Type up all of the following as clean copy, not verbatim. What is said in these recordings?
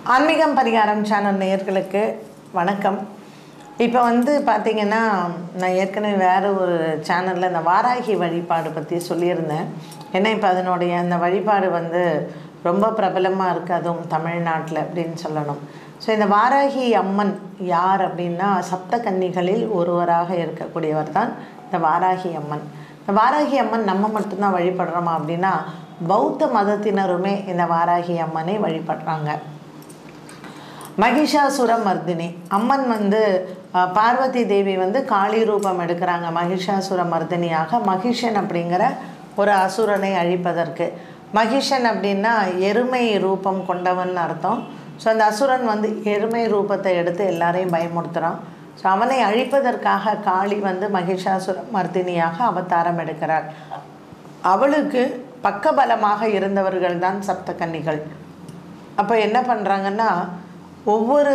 ஆன்மீகம் பரிகாரம் சேனல் நேயர்களுக்கு வணக்கம். இப்போ பார்த்திங்கன்னா, நான் ஏற்கனவே வேறு ஒரு சேனலில் இந்த வாராகி வழிபாடு பற்றி சொல்லியிருந்தேன். ஏன்னா இப்போ அதனுடைய அந்த வழிபாடு ரொம்ப பிரபலமாக இருக்குது, அதுவும் தமிழ்நாட்டில் அப்படின்னு சொல்லணும். ஸோ இந்த வாராகி அம்மன் யார் அப்படின்னா, சப்த கன்னிகளில் ஒருவராக இருக்கக்கூடியவர் தான் இந்த வாராகி அம்மன். இந்த வாராகி அம்மன் நம்ம மட்டும்தான் வழிபடுறோமா அப்படின்னா, பௌத்த மதத்தினருமே இந்த வாராகி அம்மனை வழிபடுறாங்க. மகிஷாசுர மர்தினி அம்மன் பார்வதி தேவி காளி ரூபம் எடுக்கிறாங்க மகிஷாசுர மர்தினியாக. மகிஷன் அப்படிங்கிற ஒரு அசுரனை அழிப்பதற்கு. மகிஷன் அப்படின்னா எருமை ரூபம் கொண்டவன் அர்த்தம். ஸோ அந்த அசுரன் எருமை ரூபத்தை எடுத்து எல்லாரையும் பயமுறுத்துகிறான். ஸோ அவனை அழிப்பதற்காக காளி மகிஷாசுர மர்தினியாக அவதாரம் எடுக்கிறாள். அவளுக்கு பக்கபலமாக இருந்தவர்கள் தான் சப்த கன்னிகள். அப்போ என்ன பண்ணுறாங்கன்னா, ஒவ்வொரு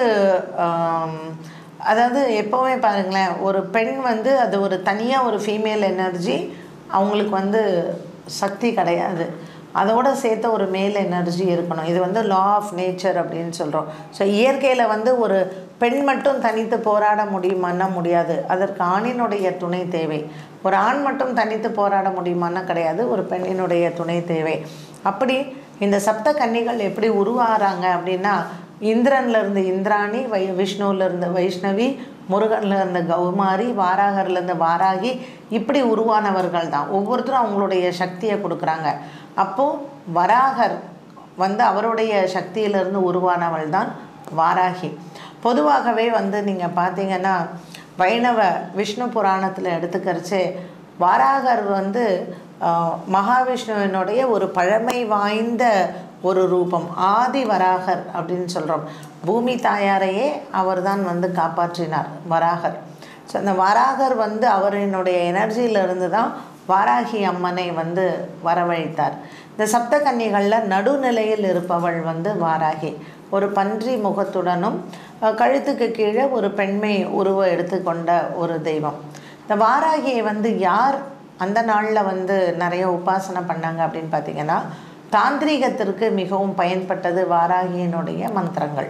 அதாவது எப்போவுமே பாருங்களேன், ஒரு பெண் அது ஒரு தனியாக ஒரு ஃபீமேல் எனர்ஜி, அவங்களுக்கு சக்தி கிடையாது. அதோடு சேர்த்த ஒரு மேல் எனர்ஜி இருக்கணும். இது லா ஆஃப் நேச்சர் அப்படின்னு சொல்கிறோம். ஸோ இயற்கையில் ஒரு பெண் மட்டும் தனித்து போராட முடியுமான்னா முடியாது. அதற்கு ஆணினுடைய துணை தேவை. ஒரு ஆண் மட்டும் தனித்து போராட முடியுமான்னா கிடையாது, ஒரு பெண்ணினுடைய துணை தேவை. அப்படி இந்த சப்த கன்னிகள் எப்படி உருவாகிறாங்க அப்படின்னா, இந்திரன்லேருந்து இந்திராணி, விஷ்ணுவிலேருந்து வைஷ்ணவி, முருகன்லேருந்து கௌமாரி, வாராகர்லேருந்து வாராகி, இப்படி உருவானவர்கள் தான். ஒவ்வொருத்தரும் அவங்களுடைய சக்தியை கொடுக்குறாங்க. அப்போது வராகர் அவருடைய சக்தியிலிருந்து உருவானவள் தான் வாராகி. பொதுவாகவே நீங்கள் பார்த்தீங்கன்னா, வைணவ விஷ்ணு புராணத்தில் எடுத்துக்கிறச்சே வாராகர் மகாவிஷ்ணுவினுடைய ஒரு பழமை வாய்ந்த ஒரு ரூபம். ஆதி வராகர் அப்படின்னு சொல்கிறோம். பூமி தாயாரையே அவர் தான் காப்பாற்றினார் வராகர். ஸோ அந்த வராகர் அவரினுடைய எனர்ஜியிலிருந்து தான் வாராகி அம்மனை வரவழைத்தார். இந்த சப்த கன்னிகளில் நடுநிலையில் இருப்பவள் வாராகி. ஒரு பன்றி முகத்துடனும் கழுத்துக்கு கீழே ஒரு பெண்மை உருவம் எடுத்துக்கொண்ட ஒரு தெய்வம். இந்த வாராகியை யார் அந்த நாளில் நிறைய உபாசனை பண்ணாங்க அப்படின்னு பார்த்திங்கன்னா, தாந்திரீகத்திற்கு மிகவும் பயன்பட்டது வாராகியினுடைய மந்திரங்கள்.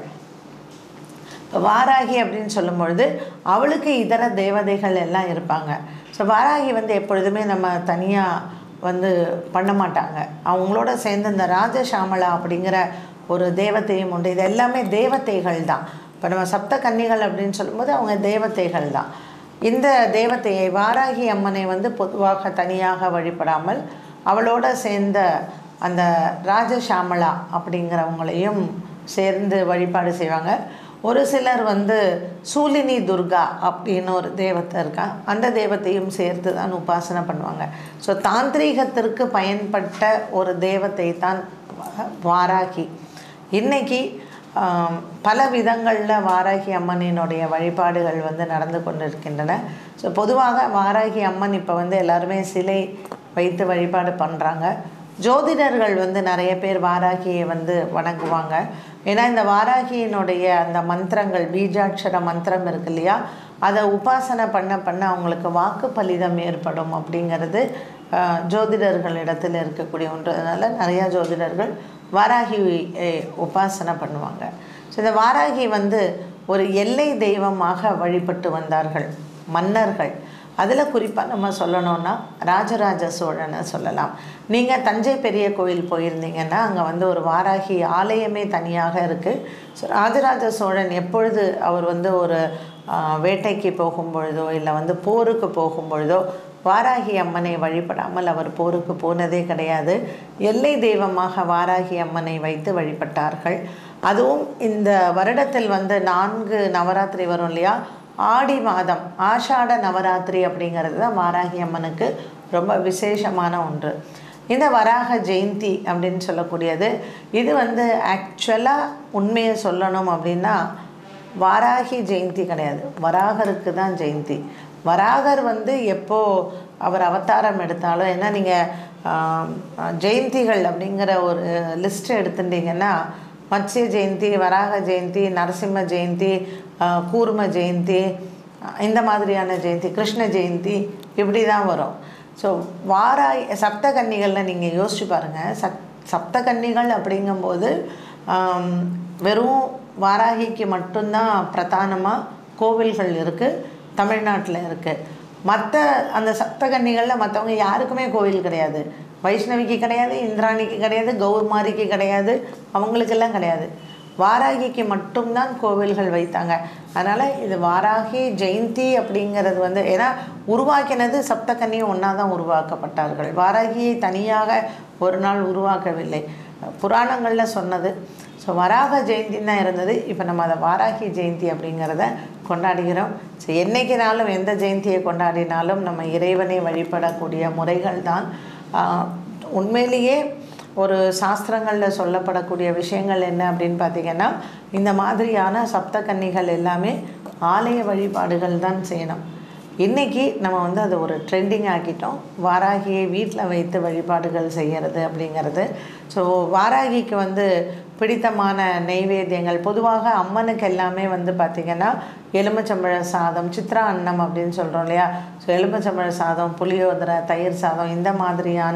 வாராகி அப்படின்னு சொல்லும் பொழுது அவளுக்கு இதர தேவதைகள் எல்லாம் இருப்பாங்க. ஸோ வாராகி எப்பொழுதுமே நம்ம தனியாக பண்ண மாட்டாங்க. அவங்களோட சேர்ந்து இந்த ராஜசாமலா அப்படிங்கிற ஒரு தேவதையும் உண்டு. இது எல்லாமே தேவதைகள் தான். இப்போ நம்ம சப்த கன்னிகள் அப்படின்னு சொல்லும்போது அவங்க தேவதைகள் தான். இந்த தேவதையை வாராகி அம்மனை பொதுவாக தனியாக வழிபடாமல் அவளோட சேர்ந்த அந்த ராஜசாமலா அப்படிங்கிறவங்களையும் சேர்ந்து வழிபாடு செய்வாங்க. ஒரு சிலர் சூலினி துர்கா அப்படின்னு ஒரு தேவதை இருக்கா, அந்த தேவத்தையும் சேர்த்து தான் உபாசனை பண்ணுவாங்க. ஸோ தாந்திரீகத்திற்கு பயன்பட்ட ஒரு தேவதை தான் வாராகி. இன்றைக்கி பல விதங்களில் வாராகி அம்மனினுடைய வழிபாடுகள் நடந்து கொண்டு இருக்கின்றன. ஸோ பொதுவாக வாராகி அம்மன் இப்போ எல்லாருமே சிலை வைத்து வழிபாடு பண்ணுறாங்க. ஜோதிடர்கள் நிறைய பேர் வாராகியை வணங்குவாங்க. ஏன்னா இந்த வாராகியினுடைய அந்த மந்திரங்கள், பீஜாட்சர மந்திரம் இருக்கு இல்லையா, அதை உபாசனை பண்ண பண்ண அவங்களுக்கு வாக்கு பலிதம் ஏற்படும் அப்படிங்கிறது ஜோதிடர்களிடத்தில் இருக்கக்கூடிய ஒன்று. அதனால் நிறையா ஜோதிடர்கள் வாராகி உபாசனை பண்ணுவாங்க. ஸோ இந்த வாராகி ஒரு எல்லை தெய்வமாக வழிபட்டு வந்தார்கள் மன்னர்கள். அதில் குறிப்பாக நம்ம சொல்லணுன்னா ராஜராஜ சோழனை சொல்லலாம். நீங்கள் தஞ்சை பெரிய கோயில் போயிருந்தீங்கன்னா அங்கே ஒரு வாராகி ஆலயமே தனியாக இருக்குது. ஸோ ராஜராஜ சோழன் எப்பொழுது அவர் ஒரு வேட்டைக்கு போகும் பொழுதோ இல்லை போருக்கு போகும் பொழுதோ வாராகி அம்மனை வழிபடாமல் அவர் போருக்கு போனதே கிடையாது. எல்லை தெய்வமாக வாராகி அம்மனை வைத்து வழிபட்டார்கள். அதுவும் இந்த வருடத்தில் 4 நவராத்திரி வரும் இல்லையா, ஆடி மாதம் ஆஷாட நவராத்திரி அப்படிங்கிறது தான் வாராகி அம்மனுக்கு ரொம்ப விசேஷமான ஒன்று. இந்த வராக ஜெயந்தி அப்படின்னு சொல்லக்கூடியது இது ஆக்சுவலாக உண்மையை சொல்லணும் அப்படின்னா வாராகி ஜெயந்தி கிடையாது, வராகருக்கு தான் ஜெயந்தி. வராகர் எப்போ அவர் அவதாரம் எடுத்தாலும், ஏன்னா நீங்கள் ஜெயந்திகள் அப்படிங்கிற ஒரு லிஸ்ட்டு எடுத்துட்டிங்கன்னா மத்ஸ்ய ஜெயந்தி, வராக ஜெயந்தி, நரசிம்ம ஜெயந்தி, கூர்ம ஜெயந்தி, இந்த மாதிரியான ஜெயந்தி, கிருஷ்ண ஜெயந்தி, இப்படி தான் வரும். ஸோ சப்த கன்னிகளில் நீங்கள் யோசிச்சு பாருங்கள். சப்த கன்னிகள் அப்படிங்கும்போது வெறும் வாராகிக்கு மட்டும்தான் பிரதானமாக கோவில்கள் இருக்குது, தமிழ்நாட்டில் இருக்குது. மற்ற அந்த சப்தகன்னிகளில் மற்றவங்க யாருக்குமே கோவில் கிடையாது. வைஷ்ணவிக்கு கிடையாது, இந்திராணிக்கு கிடையாது, கௌர்மாரிக்கு கிடையாது, அவங்களுக்கெல்லாம் கிடையாது. வாராகிக்கு மட்டும்தான் கோவில்கள் வைத்தாங்க. அதனால் இது வாராகி ஜெயந்தி அப்படிங்கிறது வந்து, ஏன்னா உருவாக்கினது சப்தகன்னியும் ஒன்றா தான் உருவாக்கப்பட்டார்கள். வாராகியை தனியாக ஒரு நாள் உருவாக்கவில்லை, புராணங்களில் சொன்னது. ஸோ வராக ஜெயந்தி தான் இருந்தது. இப்போ நம்ம அதை வாராகி ஜெயந்தி அப்படிங்கிறத கொண்டாடுகிறோம். ஸோ என்றைக்கினாலும் எந்த ஜெயந்தியை கொண்டாடினாலும் நம்ம இறைவனை வழிபடக்கூடிய முறைகள் தான் உண்மையிலேயே ஒரு சாஸ்திரங்களில் சொல்லப்படக்கூடிய விஷயங்கள் என்ன அப்படின்னு பார்த்திங்கன்னா, இந்த மாதிரியான சப்தகன்னிகள் எல்லாமே ஆலய வழிபாடுகள் தான் செய்யணும். இன்றைக்கி நம்ம வந்து அதை ஒரு ட்ரெண்டிங் ஆக்கிட்டோம், வாராகியை வீட்டில் வைத்து வழிபாடுகள் செய்கிறது அப்படிங்கிறது. ஸோ வாராகிக்கு வந்து பிடித்தமான நெய்வேத்தியங்கள் பொதுவாக அம்மனுக்கு எல்லாமே வந்து பார்த்திங்கன்னா எலுமிச்சம்பழ சாதம், சித்ரா அன்னம் அப்படின்னு சொல்கிறோம் இல்லையா. ஸோ எலுமிச்சம்பழ சாதம், புளியோதரை, தயிர் சாதம், இந்த மாதிரியான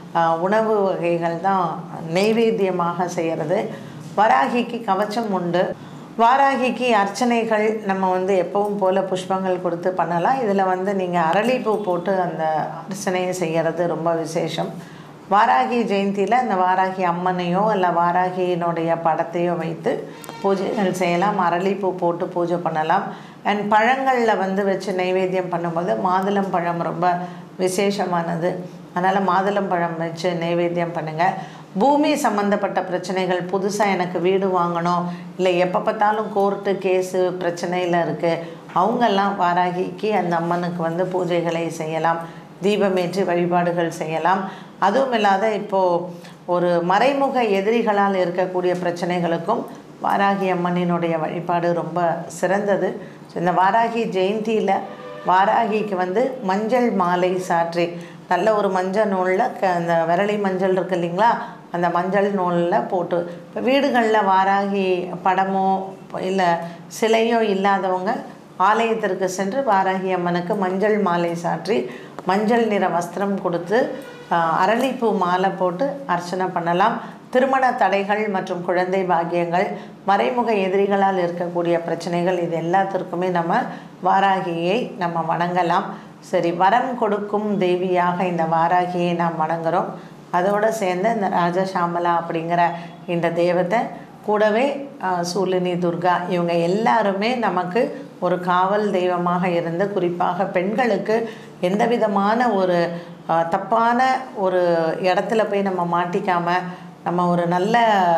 உணவு வகைகள் தான் நெய்வேத்தியமாக செய்கிறது. வராகிக்கு கவச்சம் உண்டு. வாராகிக்கு அர்ச்சனைகள் நம்ம வந்து எப்பவும் போல் புஷ்பங்கள் கொடுத்து பண்ணலாம். இதில் வந்து நீங்கள் அரளிப்பூ போட்டு அந்த அர்ச்சனையை செய்கிறது ரொம்ப விசேஷம். வாராகி ஜெயந்தியில் அந்த வாராகி அம்மனையோ இல்லை வாராகியினுடைய படத்தையோ வைத்து பூஜைகள் செய்யலாம். அரளிப்பூ போட்டு பூஜை பண்ணலாம். அண்ட் பழங்களில் வந்து வச்சு நைவேத்தியம் பண்ணும்போது மாதுளம் பழம் ரொம்ப விசேஷமானது. அதனால் மாதுளம் பழம் வச்சு நைவேத்தியம் பண்ணுங்கள். பூமி சம்மந்தப்பட்ட பிரச்சனைகள், புதுசாக எனக்கு வீடு வாங்கணும், இல்லை எப்போ பார்த்தாலும் கோர்ட்டு கேஸு பிரச்சனையில் இருக்குது, அவங்கெல்லாம் வாராகிக்கு அந்த அம்மனுக்கு வந்து பூஜைகளை செய்யலாம், தீபமேற்றி வழிபாடுகள் செய்யலாம். அதுவும் இல்லாத இப்போது ஒரு மறைமுக எதிரிகளால் இருக்கக்கூடிய பிரச்சனைகளுக்கும் வாராகி அம்மனினுடைய வழிபாடு ரொம்ப சிறந்தது. இந்த வாராகி ஜெயந்தியில் வாராகிக்கு வந்து மஞ்சள் மாலை சாற்றி, நல்ல ஒரு மஞ்சள் நூலில் அந்த விரலி மஞ்சள் இருக்குது இல்லைங்களா, அந்த மஞ்சள் நூலில் போட்டு, இப்போ வீடுகளில் வாராகி படமோ இல்லை சிலையோ இல்லாதவங்க ஆலயத்திற்கு சென்று வாராகி அம்மனுக்கு மஞ்சள் மாலை சாற்றி மஞ்சள் நிற வஸ்திரம் கொடுத்து அரளிப்பூ மாலை போட்டு அர்ச்சனை பண்ணலாம். திருமண தடைகள் மற்றும் குழந்தை பாக்கியங்கள், மறைமுக எதிரிகளால் இருக்கக்கூடிய பிரச்சனைகள், இது எல்லாத்திற்குமே நம்ம வாராகியை நம்ம வணங்கலாம். சரி, வரம் கொடுக்கும் தேவியாக இந்த வாராகியை நாம் வணங்குகிறோம். அதோடு சேர்ந்து இந்த ராஜசாமலா அப்படிங்கிற இந்த தெய்வத்தை கூடவே சூலினி துர்கா, இவங்க எல்லாருமே நமக்கு ஒரு காவல் தெய்வமாக இருந்து, குறிப்பாக பெண்களுக்கு எந்த விதமான ஒரு தப்பான ஒரு இடத்துல போய் நம்ம மாட்டிக்காமல் நம்ம ஒரு நல்ல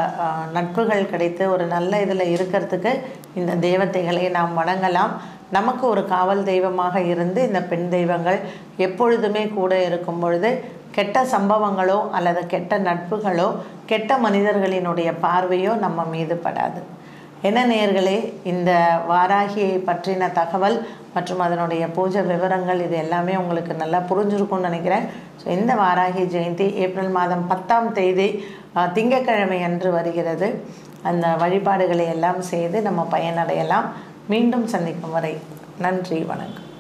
நட்புகள் கிடைத்து ஒரு நல்ல இதில் இருக்கிறதுக்கு இந்த தெய்வத்தைகளை நாம் வணங்கலாம். நமக்கு ஒரு காவல் தெய்வமாக இருந்து இந்த பெண் தெய்வங்கள் எப்பொழுதுமே கூட இருக்கும் பொழுது கெட்ட சம்பவங்களோ அல்லது கெட்ட நட்புகளோ கெட்ட மனிதர்களினுடைய பார்வையோ நம்ம மீது படாது. என்ன நேயர்களே, இந்த வாராகியை பற்றின தகவல் மற்றும் அதனுடைய பூஜை விவரங்கள் இது எல்லாமே உங்களுக்கு நல்லா புரிஞ்சிருக்கும்னு நினைக்கிறேன். ஸோ இந்த வாராகி ஜெயந்தி ஏப்ரல் மாதம் 10ஆம் தேதி திங்கட்கிழமை அன்று வருகிறது. அந்த வழிபாடுகளை எல்லாம் செய்து நம்ம பயனடையலாம். மீண்டும் சந்திக்கும் வரை நன்றி, வணக்கம்.